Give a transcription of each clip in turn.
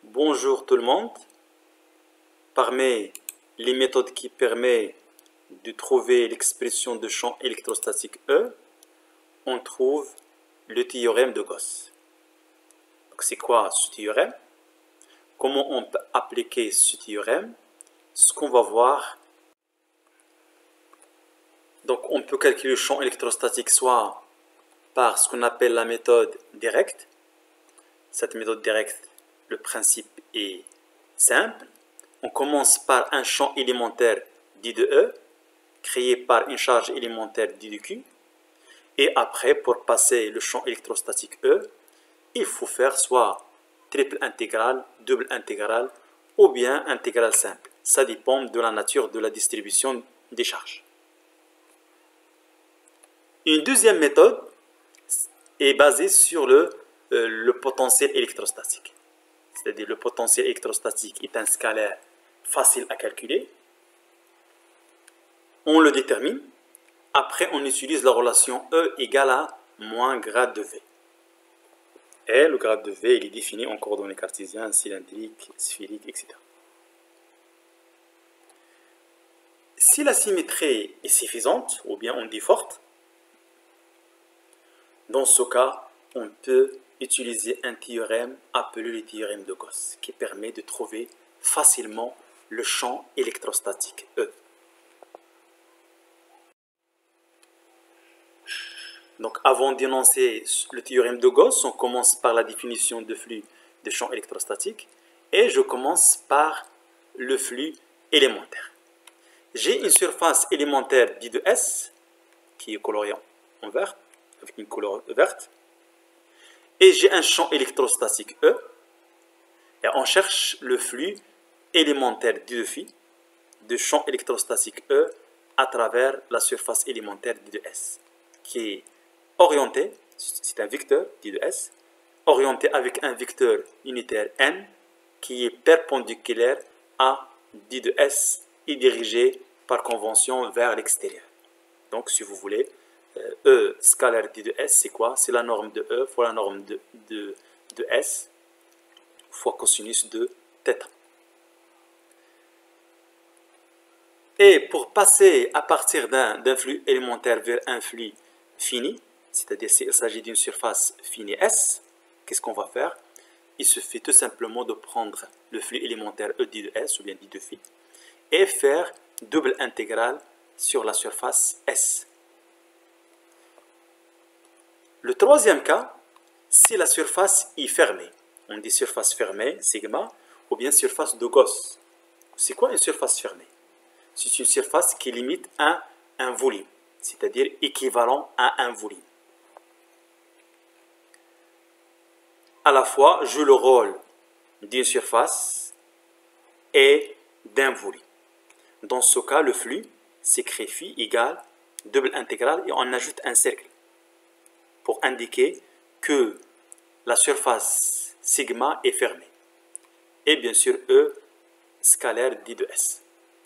Bonjour tout le monde. Parmi les méthodes qui permettent de trouver l'expression de champ électrostatique E, on trouve le théorème de Gauss. C'est quoi ce théorème? Comment on peut appliquer ce théorème? Ce qu'on va voir. Donc on peut calculer le champ électrostatique soit par ce qu'on appelle la méthode directe. Cette méthode directe, le principe est simple. On commence par un champ élémentaire dit de E, créé par une charge élémentaire dit de Q. Et après, pour passer le champ électrostatique E, il faut faire soit triple intégrale, double intégrale, ou bien intégrale simple. Ça dépend de la nature de la distribution des charges. Une deuxième méthode est basée sur le potentiel électrostatique. C'est-à-dire le potentiel électrostatique est un scalaire facile à calculer. On le détermine. Après, on utilise la relation E égale à moins grade de V. Et le grade de V, il est défini en coordonnées cartésiennes, cylindriques, sphériques, etc. Si la symétrie est suffisante, ou bien on dit forte, dans ce cas, on peut utiliser un théorème appelé le théorème de Gauss, qui permet de trouver facilement le champ électrostatique E. Donc, avant d'énoncer le théorème de Gauss, on commence par la définition de flux de champ électrostatique, et je commence par le flux élémentaire. J'ai une surface élémentaire dite de S, qui est coloriée en vert, avec une couleur verte, et j'ai un champ électrostatique E, et on cherche le flux élémentaire dit de phi de champ électrostatique E à travers la surface élémentaire dit de S, qui est orienté, c'est un vecteur dit de S, orienté avec un vecteur unitaire N qui est perpendiculaire à dit de S et dirigé par convention vers l'extérieur. Donc, si vous voulez, E scalaire dit de S, c'est quoi? C'est la norme de E fois la norme de S fois cosinus de θ. Et pour passer à partir d'un flux élémentaire vers un flux fini, c'est-à-dire s'il s'agit d'une surface finie S, qu'est-ce qu'on va faire? Il suffit tout simplement de prendre le flux élémentaire E dit de S ou bien dit de phi et faire double intégrale sur la surface S. Le troisième cas, si la surface est fermée, on dit surface fermée, sigma, ou bien surface de Gauss. C'est quoi une surface fermée? C'est une surface qui limite à un volume, c'est-à-dire équivalent à un volume. À la fois, joue le rôle d'une surface et d'un volume. Dans ce cas, le flux s'écrit phi égale double intégrale et on ajoute un cercle pour indiquer que la surface sigma est fermée. Et bien sûr, E scalaire dit de S.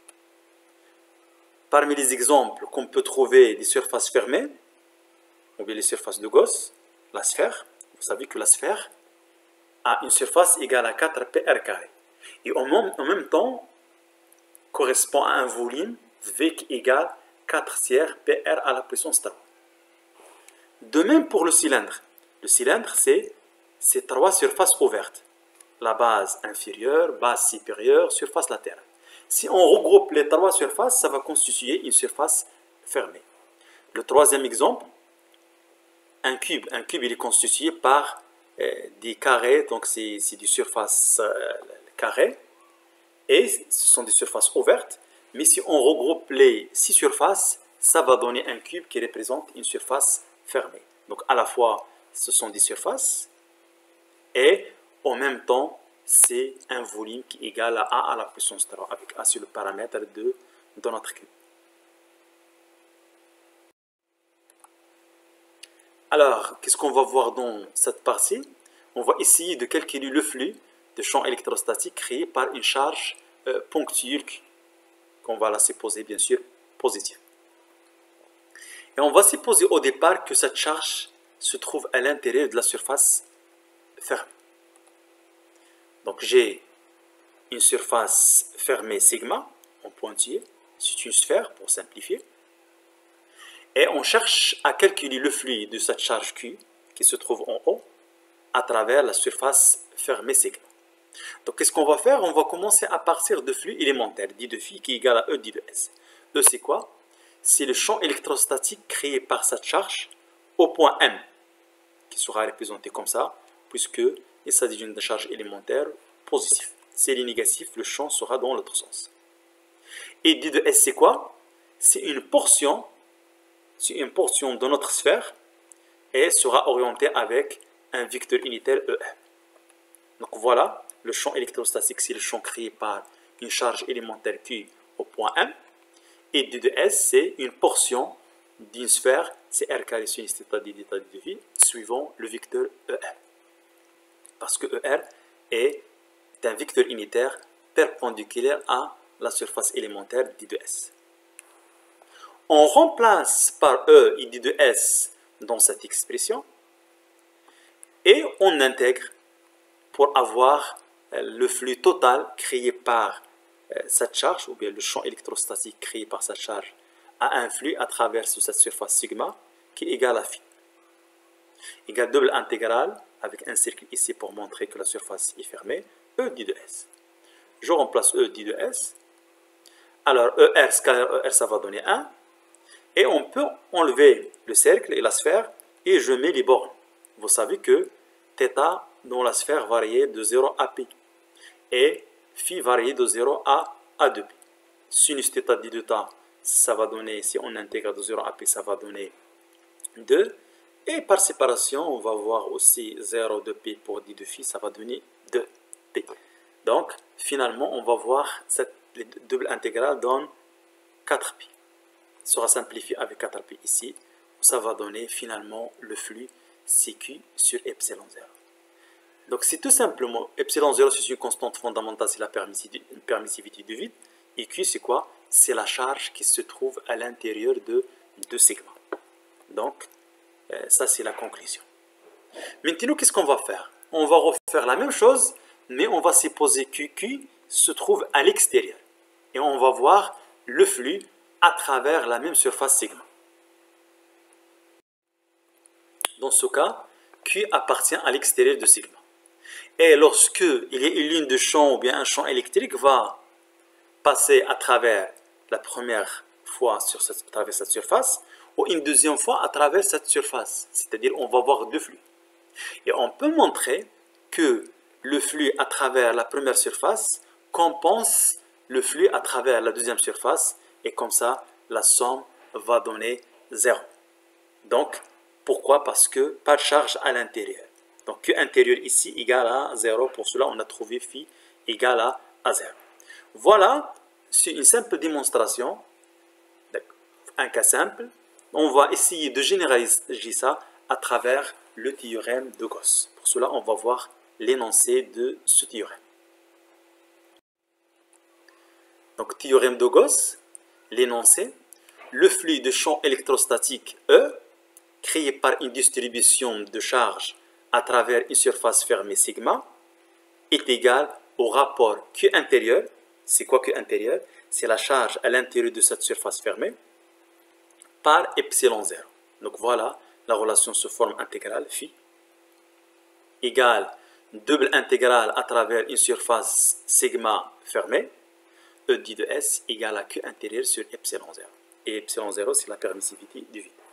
Parmi les exemples qu'on peut trouver des surfaces fermées, ou bien les surfaces de Gauss, la sphère, vous savez que la sphère a une surface égale à 4πr carré. Et en même temps, correspond à un volume V qui égale 4 tiers PR à la puissance 3. De même pour le cylindre. Le cylindre, c'est ces trois surfaces ouvertes. La base inférieure, base supérieure, surface latérale. Si on regroupe les trois surfaces, ça va constituer une surface fermée. Le troisième exemple, un cube. Un cube, il est constitué par des carrés, donc c'est des surfaces carrées. Et ce sont des surfaces ouvertes. Mais si on regroupe les 6 surfaces, ça va donner un cube qui représente une surface fermée. Donc à la fois, ce sont des surfaces et en même temps, c'est un volume qui est égal à A à la puissance 3, avec A sur le paramètre de notre cube. Alors, qu'est-ce qu'on va voir dans cette partie? On va essayer de calculer le flux de champ électrostatique créé par une charge ponctuelle qu'on va la supposer bien sûr positive. Et on va supposer au départ que cette charge se trouve à l'intérieur de la surface fermée. Donc j'ai une surface fermée sigma en pointillé, c'est une sphère pour simplifier. Et on cherche à calculer le flux de cette charge Q qui se trouve en haut à travers la surface fermée sigma. Donc qu'est-ce qu'on va faire? On va commencer à partir de flux élémentaire, dit de phi qui est égal à E dit de S. E c'est quoi? C'est le champ électrostatique créé par cette charge au point M, qui sera représenté comme ça, puisque il s'agit d'une charge élémentaire positive. Si elle est négative, le champ sera dans l'autre sens. Et dit de S c'est quoi? C'est une portion de notre sphère et sera orientée avec un vecteur unitaire ER. Donc voilà, le champ électrostatique, c'est le champ créé par une charge élémentaire Q au point M. Et d de S, c'est une portion d'une sphère, c'est R carré sinus θ d θ d de phi, suivant le vecteur ER. Parce que ER est un vecteur unitaire perpendiculaire à la surface élémentaire d de S. On remplace par E et d de S dans cette expression et on intègre pour avoir le flux total créé par cette charge, ou bien le champ électrostatique créé par cette charge, a un flux à travers cette surface sigma qui est égal à phi. Égal double intégrale, avec un cercle ici pour montrer que la surface est fermée, E dit de S. Je remplace E dit de S. Alors ER scalaire ER, ça va donner 1. Et on peut enlever le cercle et la sphère et je mets les bornes. Vous savez que θ dans la sphère variait de 0 à π. Et phi variait de 0 à A2π. Sinus θ d de θ, ça va donner, si on intègre de 0 à π, ça va donner 2. Et par séparation, on va voir aussi 0 de π pour d de phi, ça va donner 2π. Donc, finalement, on va voir cette double intégrale donne 4π. Sera simplifié avec 4π ici. Ça va donner finalement le flux CQ sur epsilon 0. Donc c'est tout simplement, epsilon 0 c'est une constante fondamentale, c'est la permissivité du vide. Et Q c'est quoi? C'est la charge qui se trouve à l'intérieur de sigma. Donc ça c'est la conclusion. Maintenant qu'est-ce qu'on va faire? On va refaire la même chose, mais on va supposer que Q se trouve à l'extérieur. Et on va voir le flux à travers la même surface sigma. Dans ce cas, Q appartient à l'extérieur de sigma. Et lorsque il y a une ligne de champ ou bien un champ électrique va passer à travers la première fois à travers cette surface ou une deuxième fois à travers cette surface, c'est-à-dire on va voir deux flux. Et on peut montrer que le flux à travers la première surface compense le flux à travers la deuxième surface et comme ça la somme va donner 0. Donc pourquoi? Parce que pas de charge à l'intérieur. Donc Q intérieur ici égale à 0. Pour cela, on a trouvé phi égale à 0. Voilà, c'est une simple démonstration. Un cas simple. On va essayer de généraliser ça à travers le théorème de Gauss. Pour cela, on va voir l'énoncé de ce théorème. Donc, théorème de Gauss, l'énoncé, le flux de champ électrostatique E, créé par une distribution de charge à travers une surface fermée sigma, est égal au rapport Q intérieur. C'est quoi Q intérieur? C'est la charge à l'intérieur de cette surface fermée par epsilon 0. Donc voilà, la relation se forme intégrale phi égale double intégrale à travers une surface sigma fermée, E dit de S égale à Q intérieur sur epsilon 0. Et epsilon 0, c'est la permissivité du vide.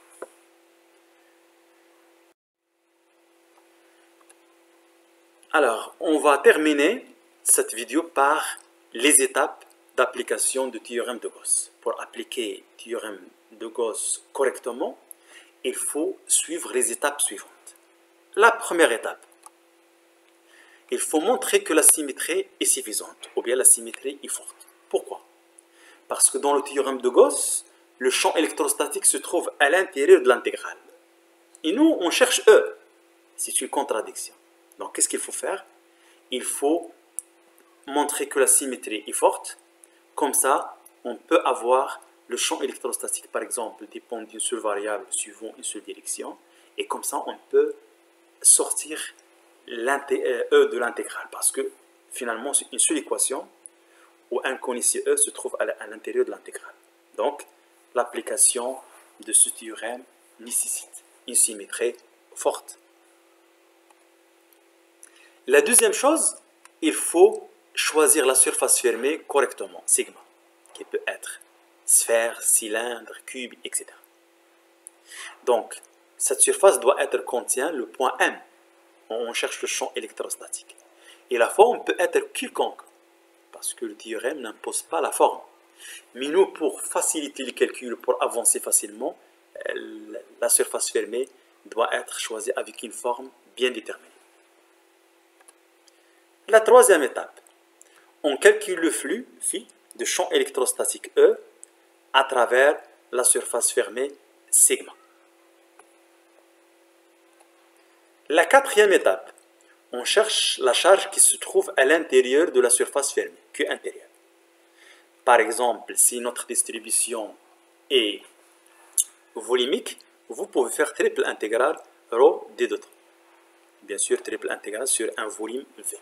Alors, on va terminer cette vidéo par les étapes d'application du théorème de Gauss. Pour appliquer le théorème de Gauss correctement, il faut suivre les étapes suivantes. La première étape, il faut montrer que la symétrie est suffisante, ou bien la symétrie est forte. Pourquoi? Parce que dans le théorème de Gauss, le champ électrostatique se trouve à l'intérieur de l'intégrale. Et nous, on cherche E. C'est une contradiction. Donc, qu'est-ce qu'il faut faire? Il faut montrer que la symétrie est forte. Comme ça, on peut avoir le champ électrostatique, par exemple, dépend d'une seule variable suivant une seule direction. Et comme ça, on peut sortir E de l'intégrale, parce que finalement, c'est une seule équation où un cône ici E se trouve à l'intérieur de l'intégrale. Donc, l'application de ce théorème nécessite une symétrie forte. La deuxième chose, il faut choisir la surface fermée correctement, sigma, qui peut être sphère, cylindre, cube, etc. Donc, cette surface doit être contient le point M. On cherche le champ électrostatique. Et la forme peut être quelconque, parce que le théorème n'impose pas la forme. Mais nous, pour faciliter les calculs, pour avancer facilement, la surface fermée doit être choisie avec une forme bien déterminée. La troisième étape, on calcule le flux phi de champ électrostatique E à travers la surface fermée sigma. La quatrième étape, on cherche la charge qui se trouve à l'intérieur de la surface fermée, Q intérieure. Par exemple, si notre distribution est volumique, vous pouvez faire triple intégrale ρ d de temps. Bien sûr, triple intégrale sur un volume V.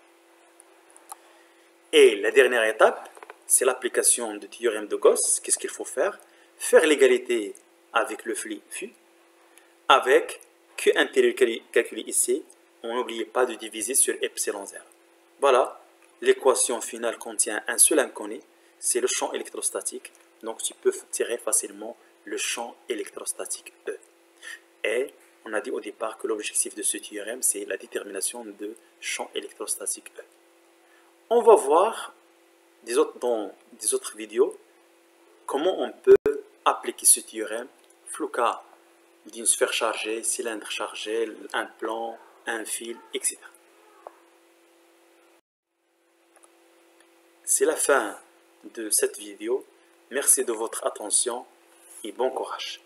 Et la dernière étape, c'est l'application du théorème de Gauss. Qu'est-ce qu'il faut faire? Faire l'égalité avec le flux φ, avec Q intérieur calculé ici. On n'oublie pas de diviser sur epsilon 0. Voilà, l'équation finale contient un seul inconnu, c'est le champ électrostatique. Donc tu peux tirer facilement le champ électrostatique E. Et on a dit au départ que l'objectif de ce théorème, c'est la détermination de champ électrostatique E. On va voir dans des autres vidéos comment on peut appliquer ce théorème au cas d'une sphère chargée, cylindre chargé, un plan, un fil, etc. C'est la fin de cette vidéo. Merci de votre attention et bon courage.